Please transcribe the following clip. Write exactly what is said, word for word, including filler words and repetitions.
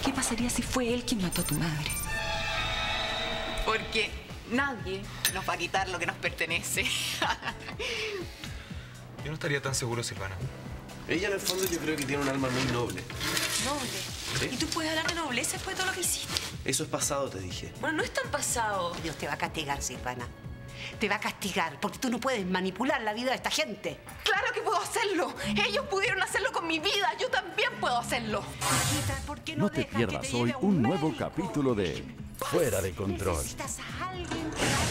¿Qué pasaría si fue él quien mató a tu madre? Porque nadie nos va a quitar lo que nos pertenece. Yo no estaría tan seguro, Silvana. Ella, en el fondo, yo creo que tiene un alma muy noble. ¿Noble? ¿Sí? ¿Y tú puedes hablar de nobleza después de todo lo que hiciste? Eso es pasado, te dije. Bueno, no es tan pasado. Dios te va a castigar, Silvana. Te va a castigar, porque tú no puedes manipular la vida de esta gente. ¡Claro que puedo hacerlo! Ellos pudieron hacerlo con mi vida. Yo también puedo hacerlo. Hijita, ¿por qué no, No te dejas que pierdas te hoy lleve a un nuevo médico? capítulo de Fuera de Control. Necesitas a alguien que